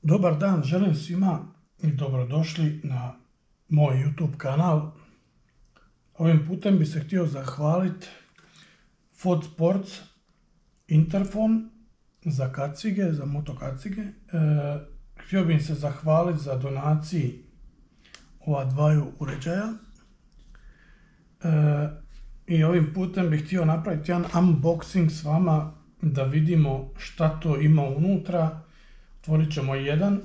Dobar dan, želim svima i dobrodošli na moj YouTube kanal. Ovim putem bi se htio zahvaliti Ford Sports Interfon za kacige, za moto kacige. Htio bih se zahvaliti za donaciji ova dvaju uređaja. I ovim putem bih htio napraviti jedan unboxing s vama da vidimo šta to ima unutra. Otvorit ćemo jedan.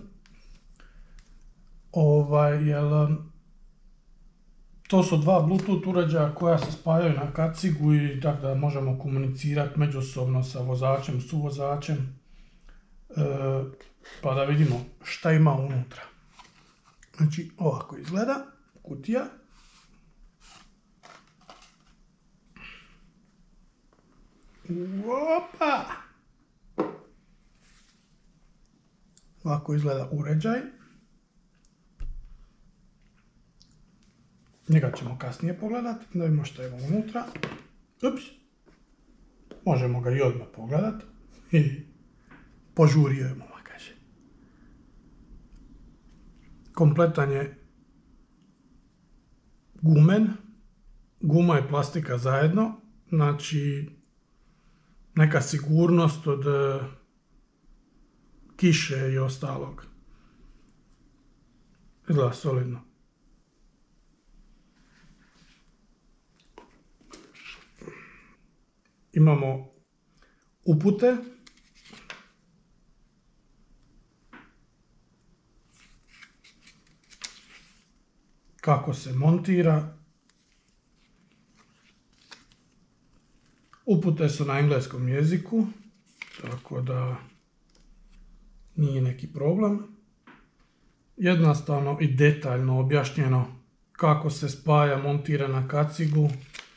To su dva Bluetooth uređaja koja se spajaju na kacigu i tako da možemo komunicirati međusobno sa vozačem, suvozačem. Pa da vidimo šta ima unutra. Znači ovako izgleda kutija. Opa! Ovako izgleda uređaj. Njega ćemo kasnije pogledati, da vidimo što ima unutra. Ups! Možemo ga i odmah pogledati. Požurio je mama, kaže. Kompletan je gumen. Guma i plastika zajedno. Znači, neka sigurnost od kiše i ostalog. Izgleda solidno. Imamo upute. Kako se montira. Upute su na engleskom jeziku, tako da nije neki problem. Jednostavno i detaljno objašnjeno kako se spaja, montira na kacigu,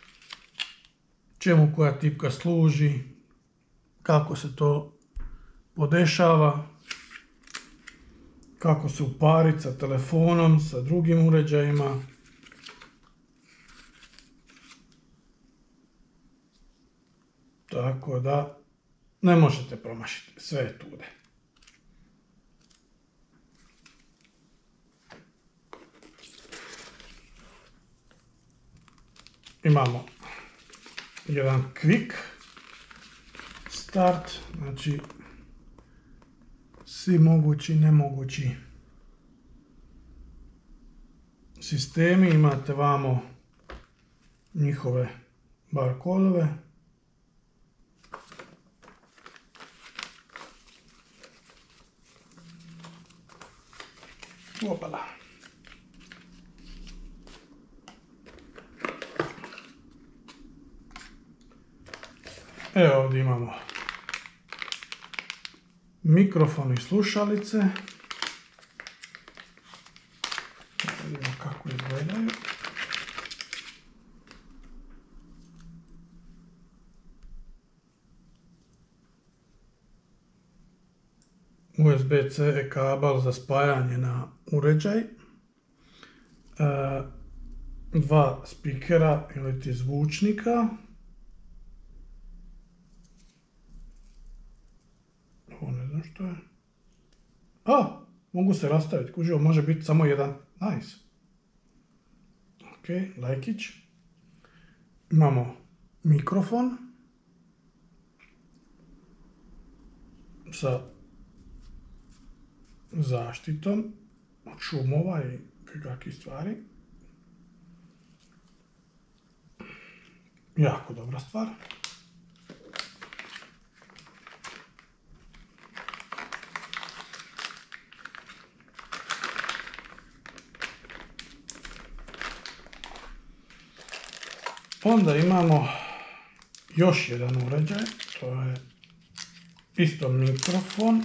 čemu koja tipka služi, kako se to podešava, kako se upariti sa telefonom, sa drugim uređajima. Tako da ne možete promašiti, sve je tude. Imamo jedan quick start, znači svi mogući i nemogući sistemi. Imate vamo njihove bar kodove. Opala. Evo ovdje imamo mikrofon i slušalice. Vidimo kako izgledaju. USB-C kabel za spajanje na uređaj. Dva spikera ili ti zvučnika. Ovo ne znam što je. Mogu se rastaviti, kuživo, može biti samo jedan. Nice. Ok, lajkić. Imamo mikrofon sa zaštitom od šumova i kakvih stvari. Jako dobra stvar. Onda imamo još jedan uređaj, to je isto mikrofon.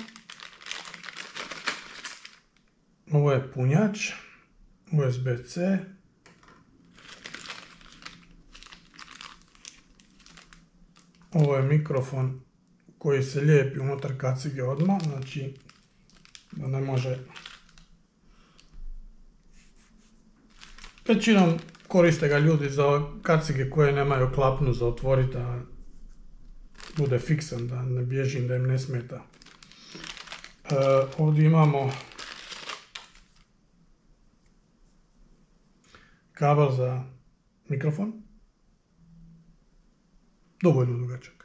Ovo je punjač, USB-C. Ovo je mikrofon koji se lijepi unutar kacige odmah, znači da ne može. Većinom koriste ga ljudi za kacige koje nemaju klapnu za otvoriti, da bude fiksan, da ne bježim, da im ne smeta. Ovdje imamo kabel za mikrofon, dovoljno dugačak.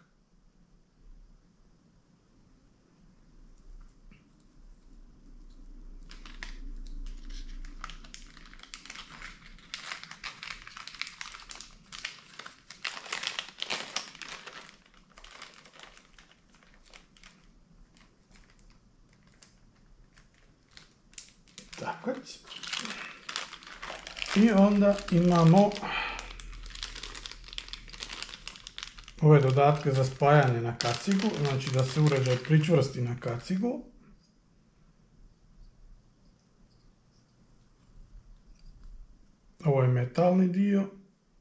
Tako. I onda imamo ove dodatke za spajanje na kacigu, znači da se uređaj pričvrsti na kacigu. Ovo je metalni dio.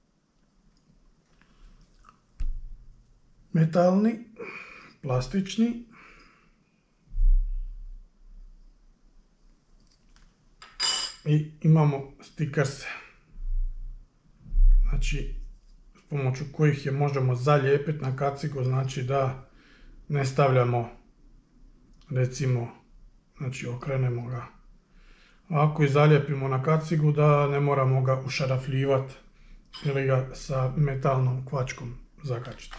Metalni, plastični. I imamo stickers, znači s pomoću kojih je možemo zalijepiti na kacigu, znači da ne stavljamo, recimo, znači okrenemo ga ovako i zalijepimo na kacigu, da ne moramo ga ušarafljivati ili ga sa metalnom kvačkom zakačiti.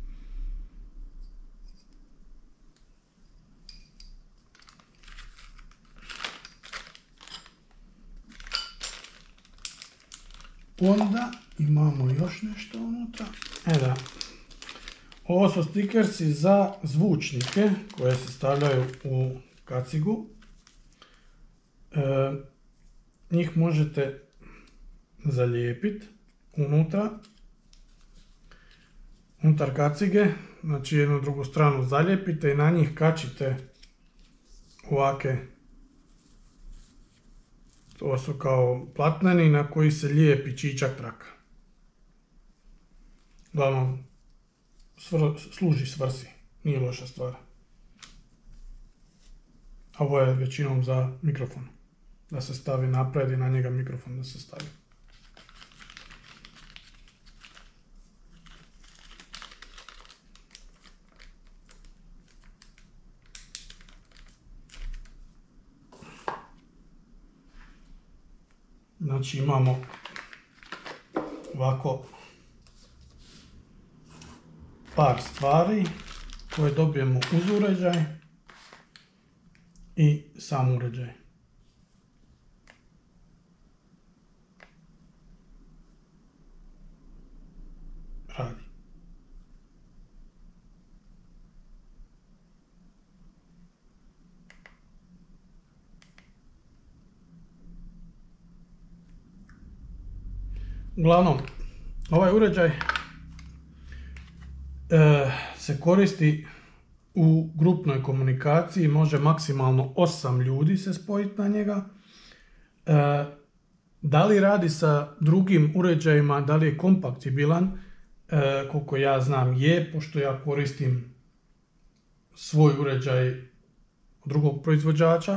Onda imamo još nešto unutra. Da. Ovo su stikersi za zvučnike koje se stavljaju u kacigu. Njih možete zalijepiti unutar kacige, znači jednu drugu stranu zalijepite i na njih kačite ovake. To su kao platneni na koji se lijepi čičak traka. Uglavnom, služi svrsi, nije loša stvar. A ovo je većinom za mikrofon, da se stavi naprijed i na njega mikrofon da se stavi. Znači imamo ovako par stvari koje dobijemo uz uređaj i sam uređaj. Radi. Uglavnom, ovaj uređaj se koristi u grupnoj komunikaciji, može maksimalno 8 ljudi se spojiti na njega. Da li radi sa drugim uređajima, da li je kompatibilan, koliko ja znam je, pošto ja koristim svoj uređaj od drugog proizvođača.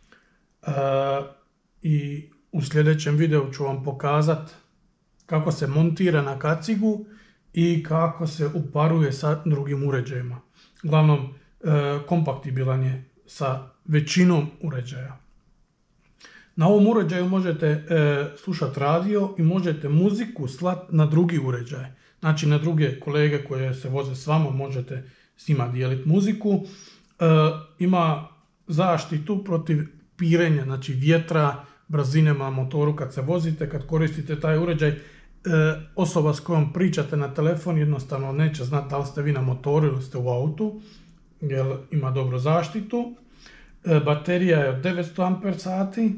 I u sljedećem videu ću vam pokazati kako se montira na kacigu i kako se uparuje sa drugim uređajima. Uglavnom, kompatibilan je sa većinom uređaja. Na ovom uređaju možete slušati radio i možete muziku slati na drugi uređaj. Znači na druge kolege koje se voze s vama možete s njima dijeliti muziku. Ima zaštitu protiv pirenja, znači vjetra, brzine na motoru kad se vozite, kad koristite taj uređaj. Osoba s kojom pričate na telefon jednostavno neće znati da li ste vi na motoru ili ste u autu, jer ima dobru zaštitu. Baterija je od 900 ampere sati,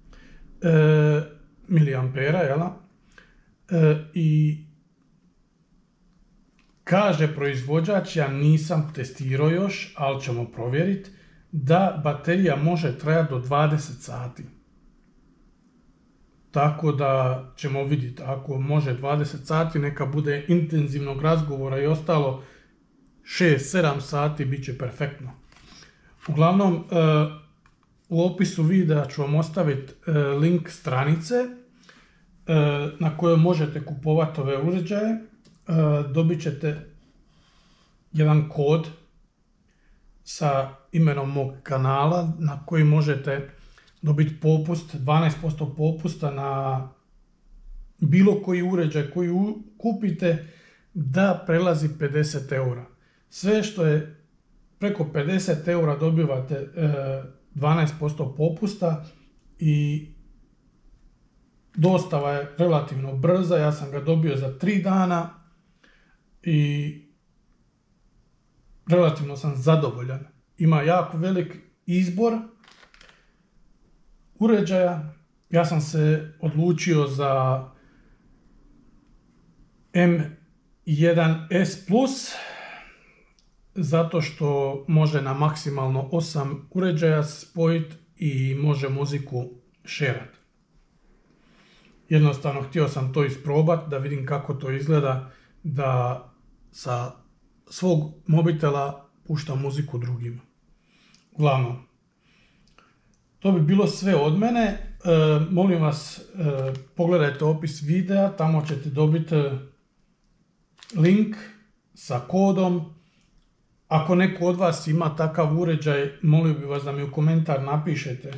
miliampera, jel? I kaže proizvođač, ja nisam testirao još, ali ćemo provjeriti, da baterija može trajati do 20 sati. Tako da ćemo vidjeti, ako može 20 sati, neka bude intenzivnog razgovora i ostalo 6-7 sati, bit će perfektno. Uglavnom, u opisu videa ću vam ostaviti link stranice na kojoj možete kupovati ove uređaje. Dobit ćete jedan kod sa imenom mog kanala na koji možete dobiti popust, 12% popusta na bilo koji uređaj koji kupite da prelazi 50 eura. Sve što je preko 50 eura dobivate 12% popusta i dostava je relativno brza, ja sam ga dobio za 3 dana i relativno sam zadovoljan. Ima jako velik izbor uređaja. Ja sam se odlučio za M1S Plus zato što može na maksimalno 8 uređaja spojiti i može muziku šerati. Jednostavno htio sam to isprobati da vidim kako to izgleda, da sa svog mobitela puštam muziku drugima. Uglavnom, to bi bilo sve od mene. Molim vas, pogledajte opis videa, tamo ćete dobiti link sa kodom. Ako neko od vas ima takav uređaj, molio bih vas da mi u komentar napišete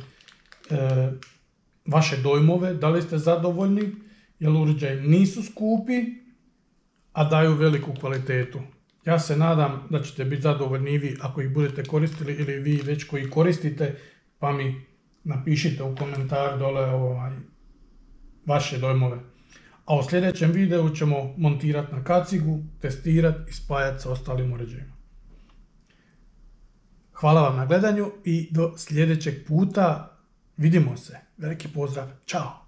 vaše dojmove, da li ste zadovoljni, jer uređaji nisu skupi, a daju veliku kvalitetu. Ja se nadam da ćete biti zadovoljni i vi ako ih budete koristili ili vi već koji koristite, pa mi napišite u komentar dole vaše dojmove. A u sljedećem videu ćemo montirati na kacigu, testirati i spajati sa ostalim uređajima. Hvala vam na gledanju i do sljedećeg puta. Vidimo se. Veliki pozdrav. Ćao.